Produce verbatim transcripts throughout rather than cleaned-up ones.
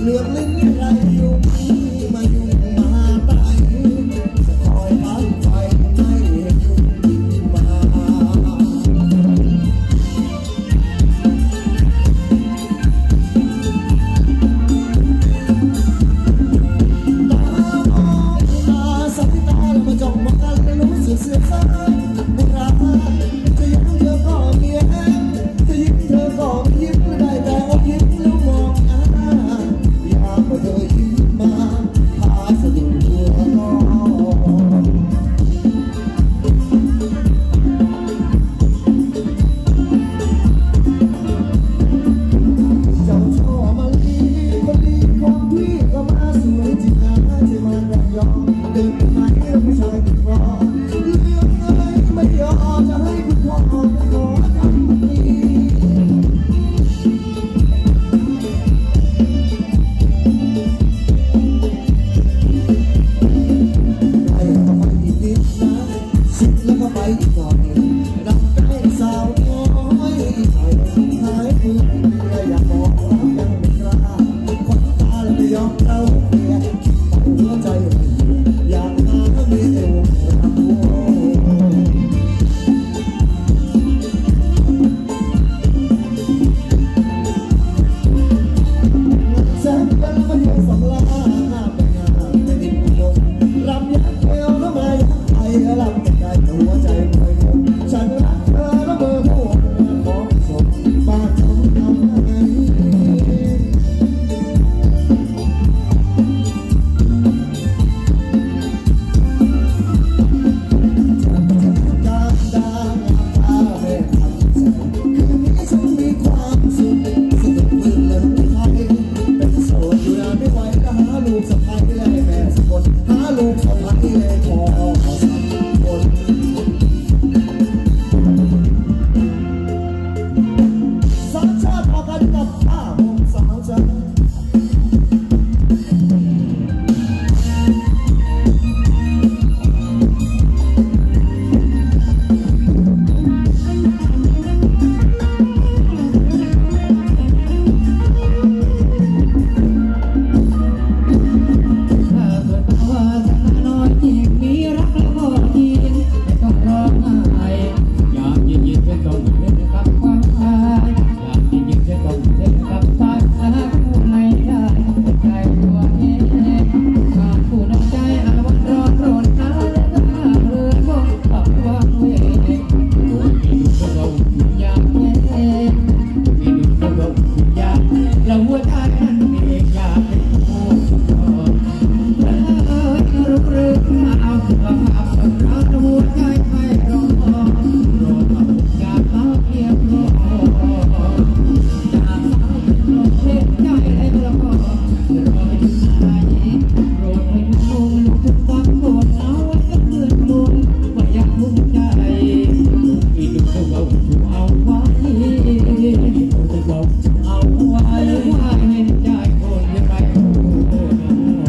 เอาไว้ว่าเห็นใจคนยังไง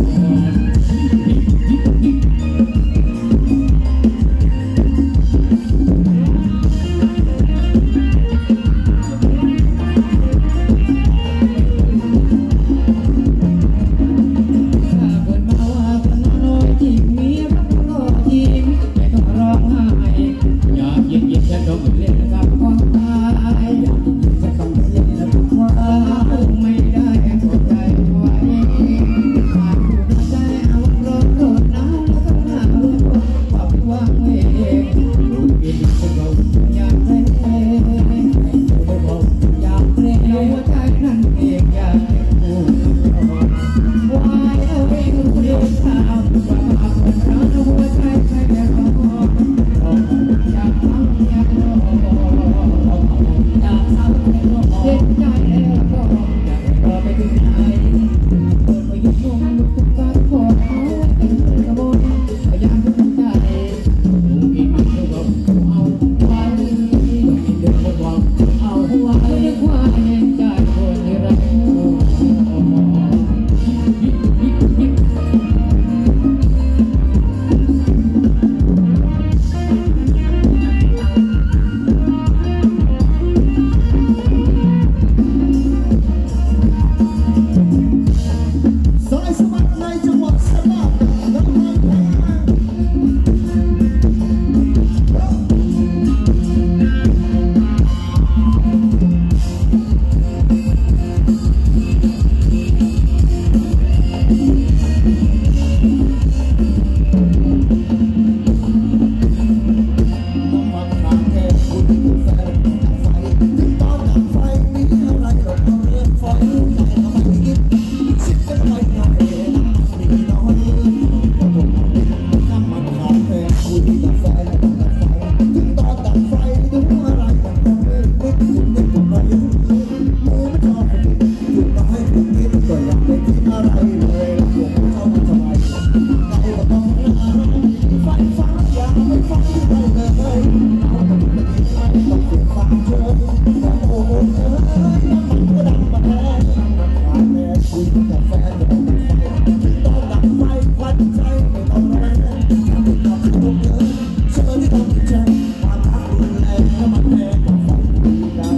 คิดก็ยังไม่คิดอะไรเลยพวกเขาทำไมเราก็ต้องไฟฟ้าอย่าไม่ฟังเราเลยเราต้องไม่ต้องเสียฟังเธอโอ้โหเอ้ยมันก็ดังมาแน่มาแน่คุยกับแฟนเราต้องดับไฟควันใจไม่ต้องแรงไม่ต้องโกงเงินเชื่อที่ต้องใจความรักรุนแรงถ้ามันแรงก็ฟังดีกัน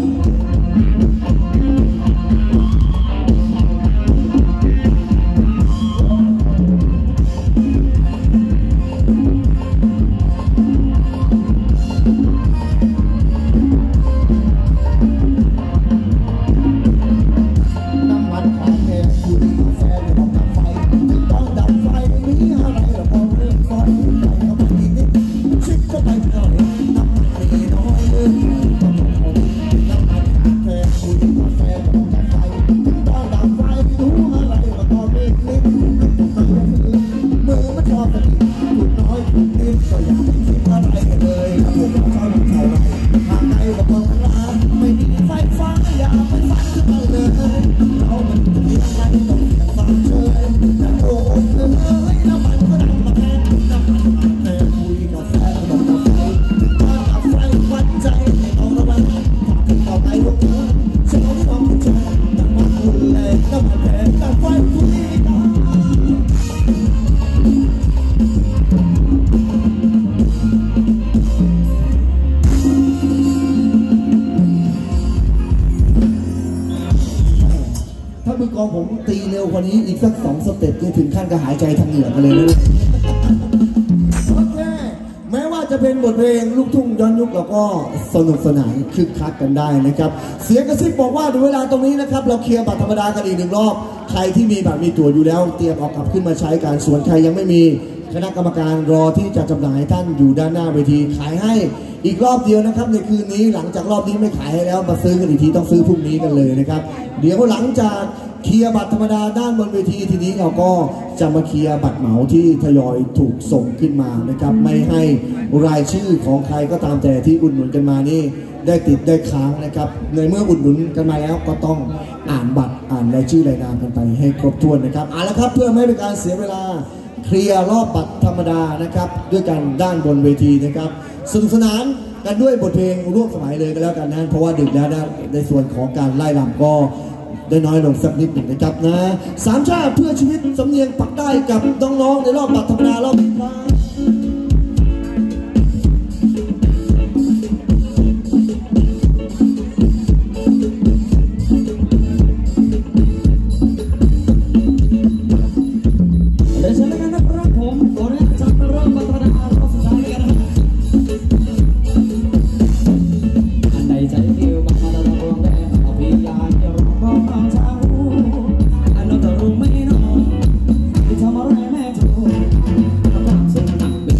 ผมตีเร็วกว่านี้อีกสักสองสเต็ปจะถึงขั้นกระหายใจทางเหงื่อกันเลยนะโอเคแม้ว่าจะเป็นบทเพลงลูกทุ่งย้อนยุคเราก็สนุกสนานคึกคักกันได้นะครับเสียงกระซิบบอกว่าถึงเวลาตรงนี้นะครับเราเคลียร์บัตรธรรมดากันอีกหนึ่งรอบใครที่มีบัตรมีตั๋วอยู่แล้วเตรียมออกกลับขึ้นมาใช้การส่วนใครยังไม่มีคณะกรรมการรอที่จะจำหน่ายท่านอยู่ด้านหน้าเวทีขายให้อีกรอบเดียวนะครับในคืนนี้หลังจากรอบนี้ไม่ขายให้แล้วมาซื้อกันอีกทีต้องซื้อพรุ่งนี้กันเลยนะครับเดี๋ยวหลังจากเคลียร์บัตรธรรมดาด้านบนเวทีทีนี้เราก็จะมาเคลียร์บัตรเหมาที่ทยอยถูกส่งขึ้นมานะครับไม่ให้รายชื่อของใครก็ตามแต่ที่อุดหนุนกันมานี่ได้ติดได้ค้างนะครับในเมื่ออุดหนุนกันมาแล้วก็ต้องอ่านบัตรอ่านรายชื่อรายนามกันไปให้ครบถ้วนนะครับเอาละครับเพื่อไม่ให้เป็นการเสียเวลาเคลียร์รอบบัตรธรรมดานะครับด้วยกันด้านบนเวทีนะครับสนุกสนานกันด้วยบทเพลงร่วมสมัยเลยก็แล้วกันนะเพราะว่าดึกแล้วนะในส่วนของการไล่ลำก็ได้น้อยลงสักนิดหนึ่งนะครับนะสามชาติเพื่อชีวิตสำเนียงปักใต้กับน้องๆในรอบบัตรธรรมดารอบนี้ครับ Hãy subscribe cho kênh Ghiền Mì Gõ để không bỏ lỡ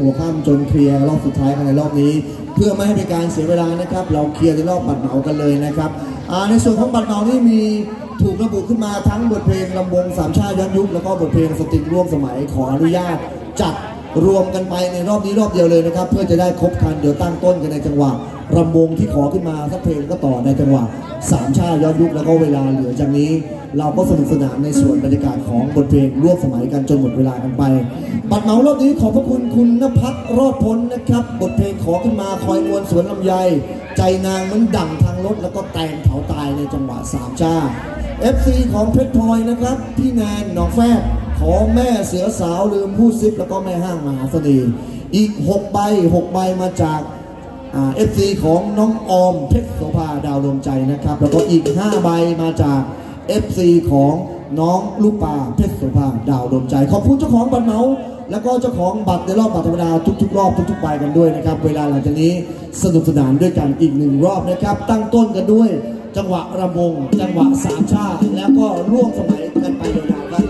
หัวค่ำจนเคลียร์รอบสุดท้ายกันในรอบนี้เพื่อไม่ให้เป็นการเสียเวลานะครับเราเคลียร์ในรอบบัตรเหมากันเลยนะครับในส่วนของบัตรเหมานี่มีถูกระบุขึ้นมาทั้งบทเพลงลำวงสามชาติย้อนยุคแล้วก็บทเพลงสตริงร่วมสมัยขออนุญาตจัดรวมกันไปในรอบนี้รอบเดียวเลยนะครับเพื่อจะได้ครบทันเดี๋ยวตั้งต้นกันในจังหวะรำวงที่ขอขึ้นมาสักเพลงก็ต่อในจังหวะสามชาติย้อนยุคแล้วก็เวลาเหลือจากนี้เราก็สนุกสนานในส่วนบรรยากาศของบทเพลงร่วมสมัยกันจนหมดเวลากันไปบัตรเหมารอบนี้ขอบพระคุณคุณณภัทรรอดพ้นนะครับบทเพลงขอขึ้นมาคอยมวลสวนลำไยใจนางมันดั่งทางรถแล้วก็แตงเผาตายในจังหวะสามชาติ เอฟ ซี ของเพชรพลอยนะครับพี่แนนหนองแฟบของแม่เสือสาวลืมพูดซิปแล้วก็แม่ห้างมหาเสน่ห์อีกหกใบหกใบมาจากเอฟ ซี ของน้องออมเพชรโสภาดาวดวงใจนะครับแล้วก็อีกห้าใบมาจาก เอฟ ซี ของน้องลูกปลาเพชรโสภาดาวดวงใจขอบคุณเจ้าของบัตรเหมาแล้วก็เจ้าของบัตรในรอบบัตรธรรมดาทุกๆรอบทุกๆใบกันด้วยนะครับเวลาหลังจากนี้สนุกสนานด้วยกันอีกหนึ่งรอบนะครับตั้งต้นกันด้วยจังหวะรำวงจังหวะสามชาติแล้วก็ร่วมสมัยกันไปยาวๆครับ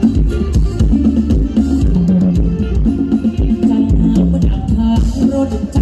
ใจ